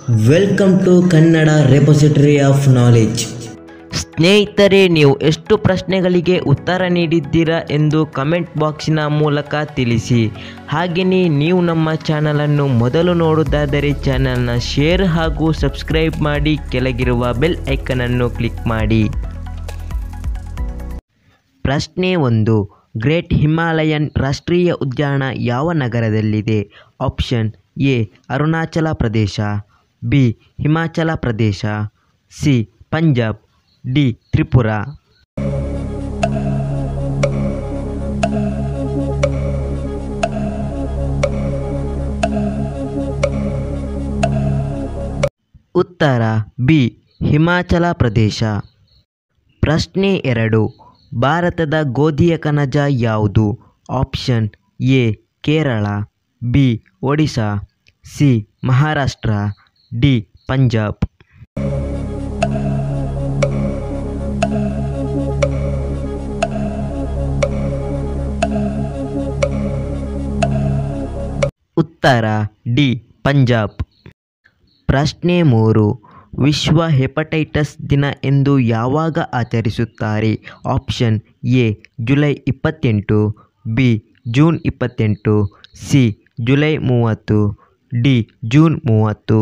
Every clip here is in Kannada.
Welcome to Kannada repository of knowledge. ಸ್ನೇಹಿತರೆ, ನೀವು ಎಷ್ಟು ಪ್ರಶ್ನೆಗಳಿಗೆ ಉತ್ತರ ನೀಡಿದ್ದೀರಾ ಎಂದು ಕಮೆಂಟ್ ಬಾಕ್ಸಿನ ಮೂಲಕ ತಿಳಿಸಿ. ಹಾಗೆಯೇ ನೀವು ನಮ್ಮ ಚಾನಲನ್ನು ಮೊದಲು ನೋಡುವುದಾದರೆ ಚಾನಲ್ನ ಶೇರ್ ಹಾಗೂ ಸಬ್ಸ್ಕ್ರೈಬ್ ಮಾಡಿ, ಕೆಳಗಿರುವ ಬೆಲ್ ಐಕನನ್ನು ಕ್ಲಿಕ್ ಮಾಡಿ. ಪ್ರಶ್ನೆ 1. ಗ್ರೇಟ್ ಹಿಮಾಲಯನ್ ರಾಷ್ಟ್ರೀಯ ಉದ್ಯಾನ ಯಾವ ನಗರದಲ್ಲಿದೆ? Option A Arunachal Pradesh, B Himachal Pradesh, C Punjab, D Tripura. ಉತ್ತರ ಬಿ ಹಿಮಾಚಲ ಪ್ರದೇಶ. ಪ್ರಶ್ನೆ 2. ಭಾರತದ ಗೋಧಿಯ ಕಣಜ ಯಾವುದು? Option A Kerala, B Odisha, C Maharashtra, D Punjab. ಉತ್ತರ ಡಿ ಪಂಜಾಬ್. ಪ್ರಶ್ನೆ 3. ವಿಶ್ವ ಹೆಪಟೈಟಿಸ್ ದಿನ ಎಂದು ಯಾವಾಗ ಆಚರಿಸುತ್ತಾರೆ? Option A July 28, B June 28, C July 30, D June 30.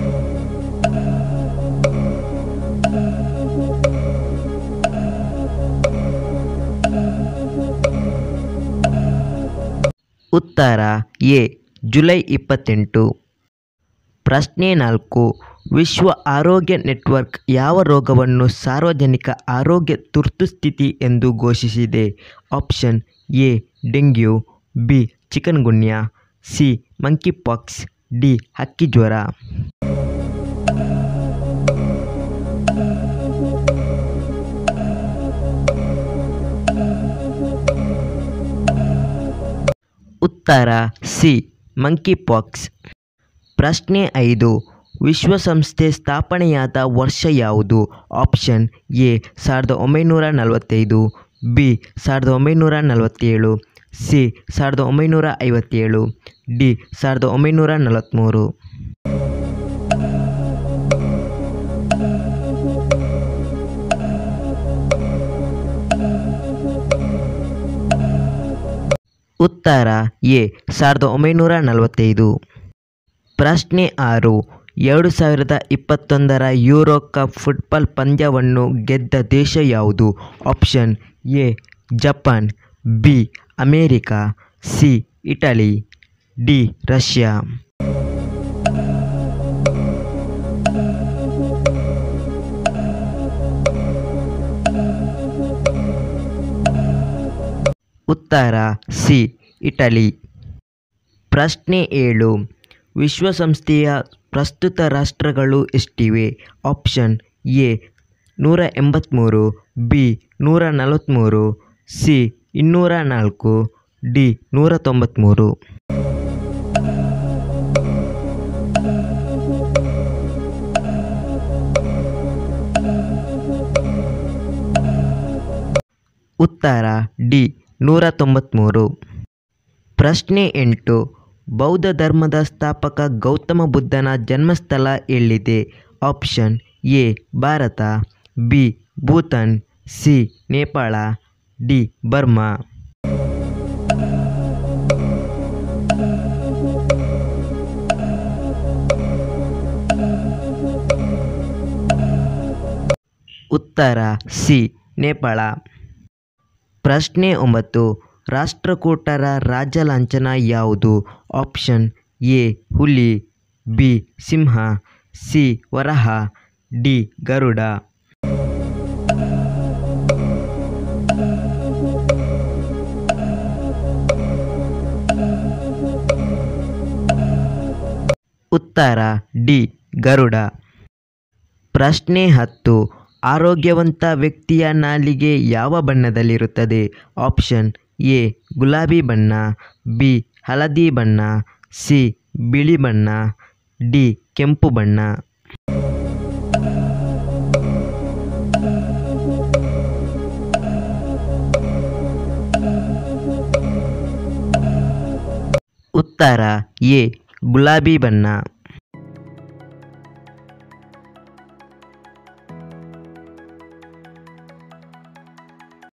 ಉತ್ತರ ಎ ಜುಲೈ 28. ಪ್ರಶ್ನೆ 4. ವಿಶ್ವ ಆರೋಗ್ಯ ನೆಟ್ವರ್ಕ್ ಯಾವ ರೋಗವನ್ನು ಸಾರ್ವಜನಿಕ ಆರೋಗ್ಯ ತುರ್ತುಸ್ಥಿತಿ ಎಂದು ಘೋಷಿಸಿದೆ? Option A dengue, B chikungunya, C monkeypox, D ಹಕ್ಕಿಜ್ವರ. ಉತ್ತರ ಸಿ ಮಂಕಿಪಾಕ್ಸ್. ಪ್ರಶ್ನೆ 5. ವಿಶ್ವಸಂಸ್ಥೆ ಸ್ಥಾಪನೆಯಾದ ವರ್ಷ ಯಾವುದು? Option A 1945, B 1947, C 1957, D 1943. ಉತ್ತರ ಎ 1945. ಪ್ರಶ್ನೆ 6. 2021 ಯೂರೋ ಕಪ್ ಫುಟ್ಬಾಲ್ ಪಂದ್ಯವನ್ನು ಗೆದ್ದ ದೇಶ ಯಾವುದು? Option A Japan, B America, C Italy, D Russia. ಉತ್ತರ ಸಿ ಇಟಲಿ. ಪ್ರಶ್ನೆ 7. ವಿಶ್ವಸಂಸ್ಥೆಯ ಪ್ರಸ್ತುತ ರಾಷ್ಟ್ರಗಳು ಎಷ್ಟಿವೆ? Option A 183, B 143, C 204, D 193. ಉತ್ತರ ಡಿ 193. ಪ್ರಶ್ನೆ 8. ಬೌದ್ಧ ಧರ್ಮದ ಸ್ಥಾಪಕ ಗೌತಮ ಬುದ್ಧನ ಜನ್ಮಸ್ಥಳ ಎಲ್ಲಿದೆ? Option A Bharat, B Bhutan, C Nepal, D Burma. ಉತ್ತರ ಸಿ ನೇಪಾಳ. ಪ್ರಶ್ನೆ 9. ರಾಷ್ಟ್ರಕೂಟರ ರಾಜ್ಯ ಲಾಂಛನ ಯಾವುದು? ಆಪ್ಷನ್ ಎ ಹುಲಿ, ಬಿ ಸಿಂಹ, ಸಿ ವರಹ, ಡಿ ಗರುಡ. ಉತ್ತರ ಡಿ ಗರುಡ. ಪ್ರಶ್ನೆ 10. ಆರೋಗ್ಯವಂತ ವ್ಯಕ್ತಿಯ ನಾಲಿಗೆ ಯಾವ ಬಣ್ಣದಲ್ಲಿರುತ್ತದೆ? ಆಪ್ಷನ್ ಎ ಗುಲಾಬಿ ಬಣ್ಣ, ಬಿ ಹಳದಿ ಬಣ್ಣ, ಸಿ ಬಿಳಿ ಬಣ್ಣ, ಡಿ ಕೆಂಪು ಬಣ್ಣ. ಉತ್ತರ ಎ ಗುಲಾಬಿ ಬಣ್ಣ.